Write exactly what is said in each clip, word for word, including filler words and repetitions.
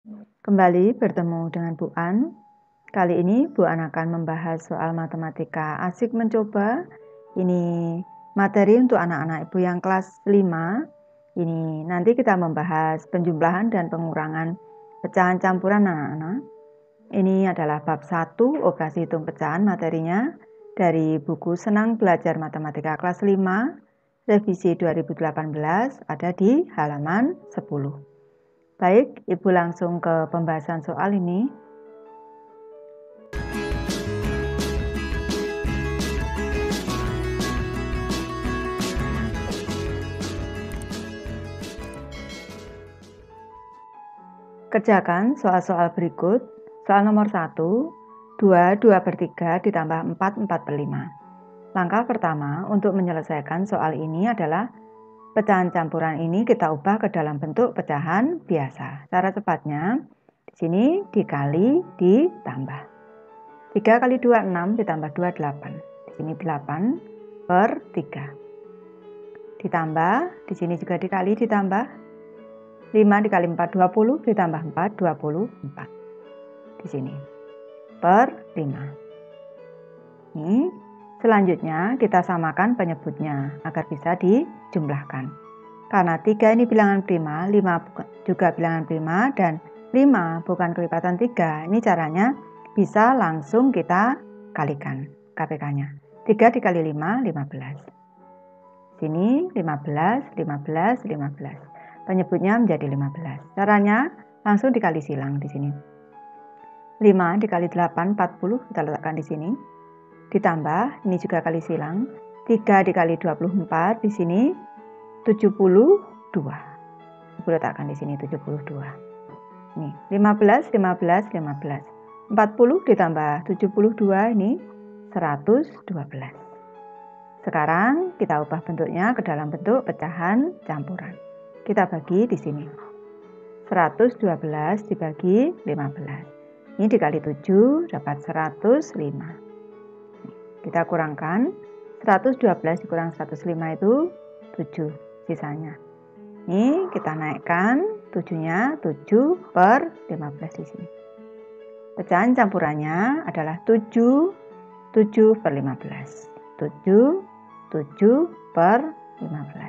Kembali bertemu dengan Bu An. Kali ini Bu An akan membahas soal matematika asik mencoba. Ini materi untuk anak-anak Ibu yang kelas lima. Ini nanti kita membahas penjumlahan dan pengurangan pecahan campuran anak-anak. Ini adalah bab satu operasi hitung pecahan materinya dari buku Senang Belajar Matematika kelas lima revisi dua ribu delapan belas, ada di halaman sepuluh. Baik, Ibu langsung ke pembahasan soal ini. Kerjakan soal-soal berikut. Soal nomor satu, dua, dua per tiga ditambah empat, empat per lima. Langkah pertama untuk menyelesaikan soal ini adalah pecahan campuran ini kita ubah ke dalam bentuk pecahan biasa. Cara cepatnya, di sini dikali, ditambah. tiga kali dua, enam, ditambah dua, delapan. Di sini delapan per tiga. Ditambah, di sini juga dikali, ditambah. lima dikali empat, dua puluh, ditambah empat, dua puluh empat. Di sini. Per lima. Ini. Selanjutnya kita samakan penyebutnya agar bisa dijumlahkan. Karena tiga ini bilangan prima, lima juga bilangan prima, dan lima bukan kelipatan tiga. Ini caranya bisa langsung kita kalikan K P K-nya. tiga dikali lima, lima belas. Sini lima belas, lima belas, lima belas. Penyebutnya menjadi lima belas. Caranya langsung dikali silang di sini. lima dikali delapan, empat puluh, kita letakkan di sini. Ditambah, ini juga kali silang, tiga dikali dua puluh empat, di sini tujuh puluh dua. Ibu letakkan di sini tujuh puluh dua. Nih, lima belas, lima belas, lima belas. empat puluh ditambah tujuh puluh dua, ini seratus dua belas. Sekarang kita ubah bentuknya ke dalam bentuk pecahan campuran. Kita bagi di sini. seratus dua belas dibagi lima belas. Ini dikali tujuh dapat seratus lima. Kita kurangkan, seratus dua belas dikurang seratus lima itu tujuh sisanya. Ini kita naikkan tujuh-nya, tujuh per lima belas di sini. Pecahan campurannya adalah tujuh, tujuh per lima belas. tujuh, tujuh per lima belas.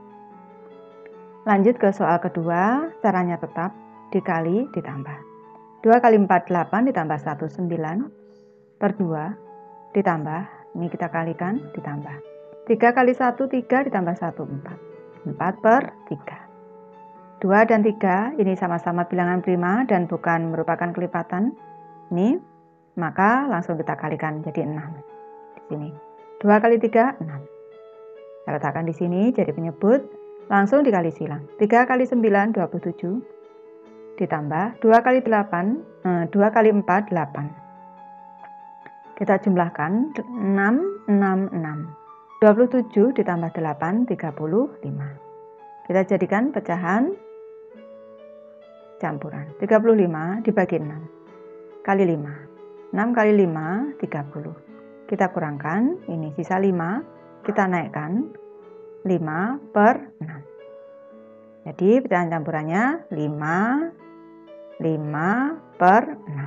Lanjut ke soal kedua, caranya tetap dikali ditambah. dua kali empat, delapan ditambah satu, sembilan per dua. Ditambah, ini kita kalikan, ditambah. tiga kali satu, tiga ditambah satu, empat. empat per tiga. dua dan tiga, ini sama-sama bilangan prima dan bukan merupakan kelipatan. Ini, maka langsung kita kalikan jadi enam. Di sini. dua kali tiga, enam. Kita letakkan di sini jadi penyebut, langsung dikali silang. tiga kali sembilan, dua puluh tujuh. Ditambah, dua kali delapan, eh, dua kali empat, delapan. Kita jumlahkan enam, enam, enam. dua puluh tujuh ditambah delapan, tiga puluh lima. Kita jadikan pecahan campuran. tiga puluh lima dibagi enam. Kali lima. enam kali lima, tiga puluh. Kita kurangkan, ini sisa lima. Kita naikkan lima per enam. Jadi pecahan campurannya lima, lima per enam.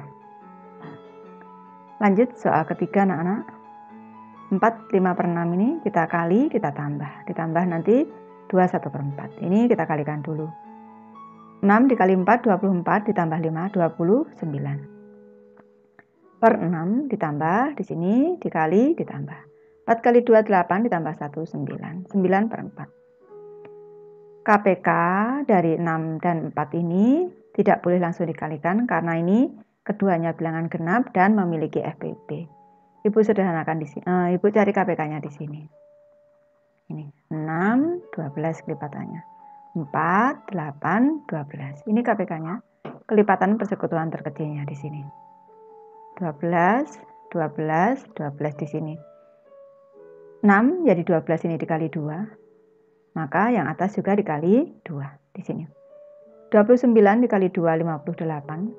Lanjut soal ketiga anak-anak. empat, lima per enam ini kita kali, kita tambah. Ditambah nanti dua, satu per empat. Ini kita kalikan dulu. enam dikali empat, dua puluh empat, ditambah lima, dua puluh sembilan. Per enam ditambah, di sini dikali, ditambah. empat kali dua, delapan, ditambah satu, sembilan. sembilan per empat. K P K dari enam dan empat ini tidak boleh langsung dikalikan karena ini keduanya bilangan genap dan memiliki F P B. Ibu sederhanakan di sini. Uh, Ibu cari K P K-nya di sini. Ini enam, dua belas kelipatannya. empat, delapan, dua belas. Ini K P K-nya. Kelipatan persekutuan terkecilnya di sini. dua belas, dua belas, dua belas di sini. enam jadi dua belas ini dikali dua. Maka yang atas juga dikali dua di sini. dua puluh sembilan dikali dua, lima puluh delapan.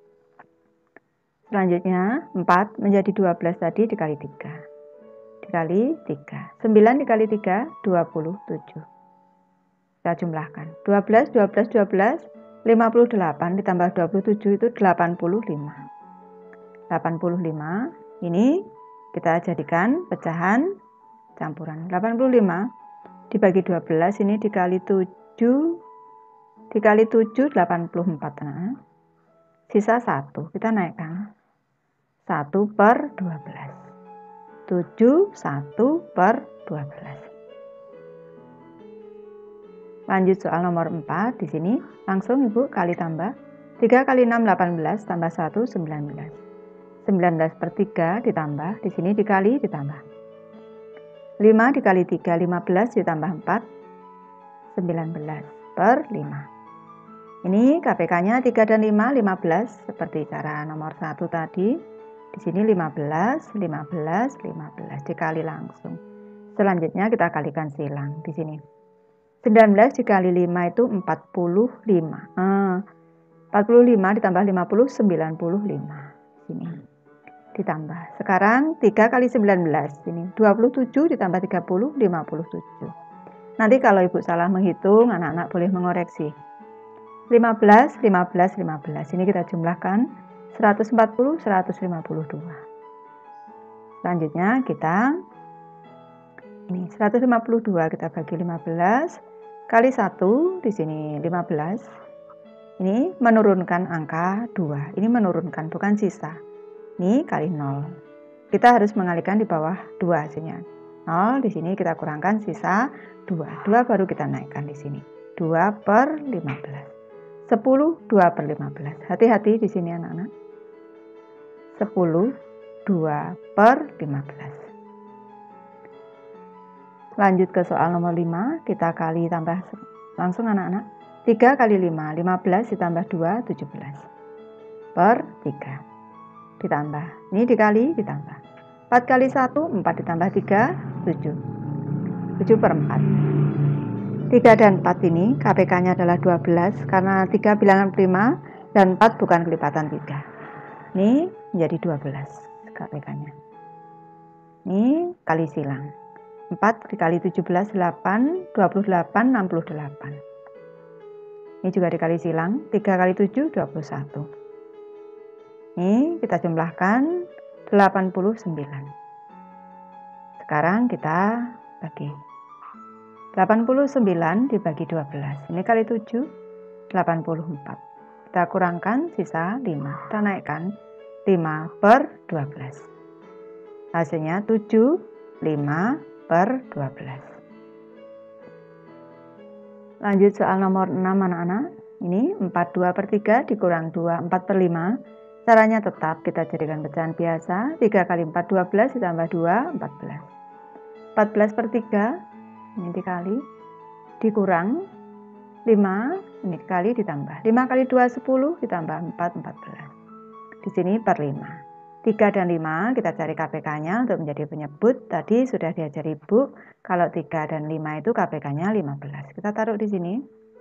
Selanjutnya empat menjadi dua belas tadi dikali tiga. Dikali tiga. sembilan dikali tiga, dua puluh tujuh. Kita jumlahkan. dua belas, dua belas, dua belas, lima puluh delapan ditambah dua puluh tujuh itu delapan puluh lima. delapan puluh lima ini kita jadikan pecahan campuran. delapan puluh lima dibagi dua belas ini dikali tujuh, dikali tujuh, delapan puluh empat. Nah, sisa satu, kita naikkan. satu per dua belas. tujuh, satu per dua belas. Lanjut soal nomor empat, di sini langsung Ibu kali tambah. tiga kali enam, delapan belas, tambah satu, sembilan belas. sembilan belas per tiga ditambah, di sini dikali ditambah. lima dikali tiga, lima belas ditambah empat, sembilan belas per lima. Ini K P K-nya tiga dan lima, lima belas, seperti cara nomor satu tadi. Di sini lima belas, lima belas, lima belas, dikali langsung. Selanjutnya kita kalikan silang di sini. sembilan belas dikali lima itu empat puluh lima. Ah, empat puluh lima ditambah lima puluh, sembilan puluh lima. Sini. Ditambah. Sekarang tiga kali sembilan belas. Ini dua puluh tujuh ditambah tiga puluh, lima puluh tujuh. Nanti kalau Ibu salah menghitung, anak-anak boleh mengoreksi. lima belas, lima belas, lima belas. Ini kita jumlahkan seratus empat puluh, seratus lima puluh dua. Selanjutnya kita ini seratus lima puluh dua kita bagi lima belas kali satu, di sini lima belas. Ini menurunkan angka dua. Ini menurunkan, bukan sisa. Ini kali nol. Kita harus mengalihkan di bawah dua hasilnya. nol, di sini kita kurangkan sisa dua. dua baru kita naikkan di sini. dua per lima belas. sepuluh, dua per lima belas. Hati-hati di sini anak-anak. sepuluh, dua per lima belas. Lanjut ke soal nomor lima, kita kali tambah langsung anak-anak. tiga kali lima, lima belas ditambah dua, tujuh belas. Per tiga. Ditambah, ini dikali, ditambah. empat kali satu, empat ditambah tiga, tujuh. tujuh per empat. tiga dan empat ini K P K-nya adalah dua belas, karena tiga bilangan prima dan empat bukan kelipatan tiga. Ini menjadi dua belas K P K-nya. Ini kali silang. empat dikali tujuh belas, delapan, dua puluh delapan, enam puluh delapan. Ini juga dikali silang, tiga kali tujuh, dua puluh satu. Ini kita jumlahkan delapan puluh sembilan. Sekarang kita bagi. delapan puluh sembilan dibagi dua belas. Ini kali tujuh, delapan puluh empat. Kita kurangkan sisa lima. Kita naikkan lima per dua belas. Hasilnya tujuh, lima per dua belas. Lanjut soal nomor enam anak-anak. Ini empat puluh dua per tiga dikurang dua, empat per lima. Caranya tetap kita jadikan pecahan biasa. tiga kali empat, dua belas ditambah dua, empat belas. empat belas per tiga, ini dikali. Dikurang lima, ini dikali ditambah. lima kali dua, sepuluh ditambah empat, empat belas. Di sini per lima. tiga dan lima kita cari K P K-nya untuk menjadi penyebut. Tadi sudah diajari Ibu, kalau tiga dan lima itu K P K-nya lima belas. Kita taruh di sini.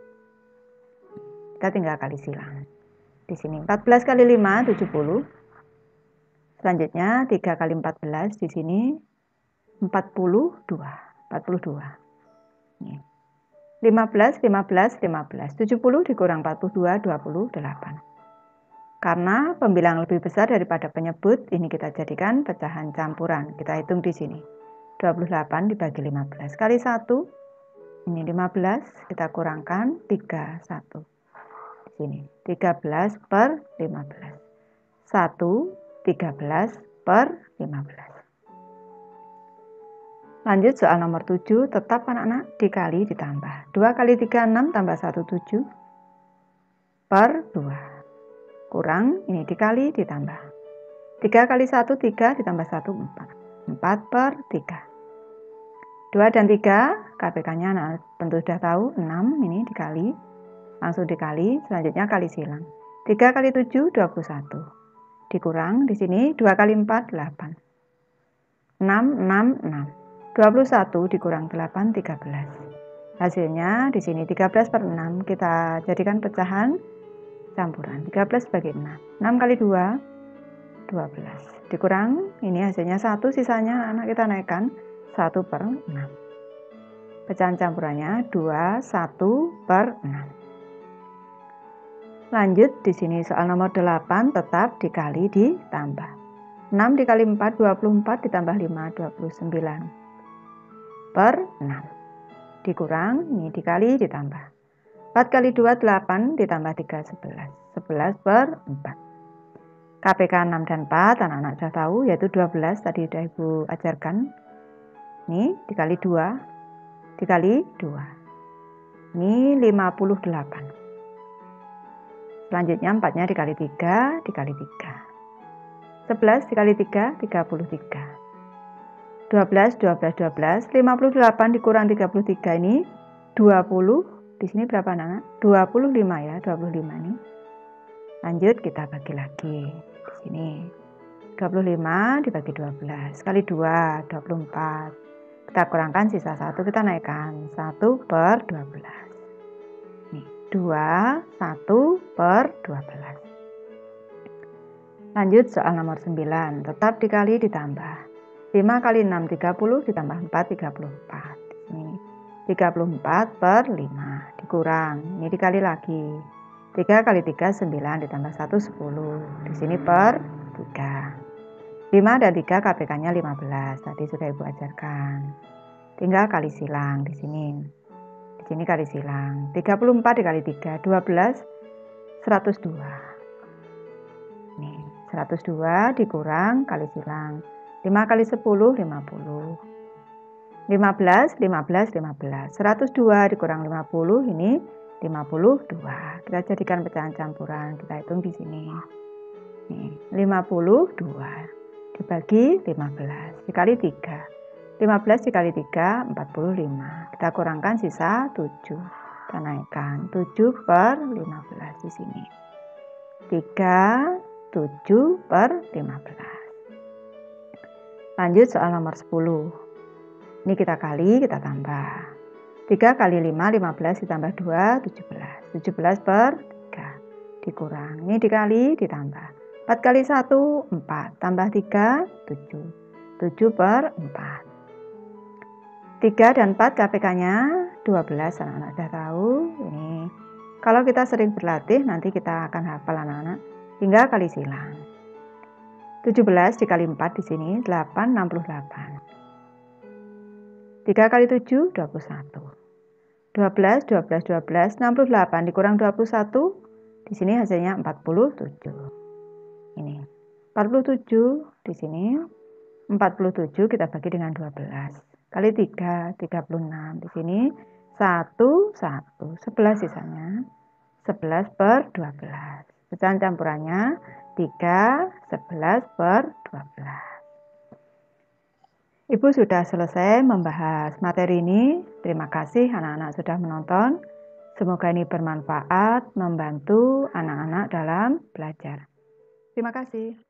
Kita tinggal kali silang. Di sini empat belas kali lima, tujuh puluh. Selanjutnya tiga kali empat belas di sini empat puluh dua. empat puluh dua. Ini. lima belas, lima belas, lima belas. tujuh puluh dikurang empat puluh dua, dua puluh delapan. Karena pembilang lebih besar daripada penyebut, ini kita jadikan pecahan campuran. Kita hitung di sini. dua puluh delapan dibagi lima belas. Kali satu, ini lima belas, kita kurangkan tiga, satu. Di sini, tiga belas per lima belas. satu, tiga belas per lima belas. Lanjut soal nomor tujuh, tetap anak-anak dikali ditambah. dua kali tiga, enam, tambah satu, tujuh. Per dua. Kurang, ini dikali ditambah. tiga kali satu, tiga ditambah satu, empat. empat per tiga. dua dan tiga, K P K-nya nah, tentu sudah tahu, enam, ini dikali. Langsung dikali, selanjutnya kali silang. tiga kali tujuh, dua puluh satu. Dikurang, di sini dua kali empat, delapan. enam, enam, enam. dua puluh satu dikurang delapan, tiga belas. Hasilnya di sini tiga belas per enam, kita jadikan pecahan campuran. tiga belas bagi enam. enam kali dua, dua belas. Dikurang, ini hasilnya satu, sisanya anak kita naikkan satu per enam. Pecahan campurannya dua, satu per enam. Lanjut di sini soal nomor delapan tetap dikali ditambah. enam dikali empat, dua puluh empat ditambah lima, dua puluh sembilan. Per enam. Dikurang, ini dikali ditambah. empat kali dua, delapan ditambah tiga, sebelas. sebelas per empat. K P K enam dan empat, anak-anak sudah tahu, yaitu dua belas, tadi sudah Ibu ajarkan. Ini dikali dua, dikali dua. Ini lima puluh delapan. Selanjutnya empatnya dikali tiga, dikali tiga. sebelas dikali tiga, tiga puluh tiga. dua belas, dua belas, dua belas, lima puluh delapan dikurang tiga puluh tiga ini dua puluh. Di sini berapa anak? dua puluh lima ya, dua puluh lima ini. Lanjut kita bagi lagi. Di sini dua puluh lima dibagi dua belas kali dua, dua puluh empat. Kita kurangkan sisa satu, kita naikkan satu per dua belas. Nih, dua, satu per dua belas. Lanjut soal nomor sembilan, tetap dikali ditambah. lima kali enam, tiga puluh ditambah empat, tiga puluh empat. Ini tiga puluh empat per lima dikurang, ini dikali lagi. tiga kali tiga, sembilan ditambah satu, sepuluh. Di sini per tiga. lima dan tiga K P K-nya lima belas. Tadi sudah Ibu ajarkan. Tinggal kali silang di sini. Di sini kali silang. tiga puluh empat dikali tiga, dua belas, seratus dua. Nih, seratus dua dikurang kali silang. lima kali sepuluh, lima puluh. lima belas, lima belas, lima belas. seratus dua dikurang lima puluh, ini lima puluh dua. Kita jadikan pecahan campuran, kita hitung di sini. Nih, lima puluh dua dibagi lima belas dikali tiga. lima belas dikali tiga, empat puluh lima. Kita kurangkan sisa tujuh. Kita naikkan tujuh per lima belas di sini. tiga, tujuh per lima belas. Lanjut soal nomor sepuluh. Ini kita kali, kita tambah. tiga kali lima, lima belas ditambah dua, tujuh belas. tujuh belas per tiga. Dikurang. Ini dikali, ditambah. empat kali satu, empat. Tambah tiga, tujuh. tujuh per empat. tiga dan empat K P K-nya dua belas, anak-anak sudah tahu. Ini kalau kita sering berlatih, nanti kita akan hafal anak-anak. Tinggal kali silang. tujuh belas dikali empat di sini, delapan, enam puluh delapan. tiga kali tujuh, dua puluh satu. dua belas, dua belas, dua belas, enam puluh delapan dikurang dua puluh satu. Di sini hasilnya empat puluh tujuh. Ini empat puluh tujuh di sini. empat puluh tujuh kita bagi dengan dua belas. Kali tiga, tiga puluh enam. Di sini satu, satu. sebelas sisanya. sebelas per dua belas. Pecahan campurannya tiga, sebelas per dua belas. Ibu sudah selesai membahas materi ini. Terima kasih anak-anak sudah menonton. Semoga ini bermanfaat, membantu anak-anak dalam belajar. Terima kasih.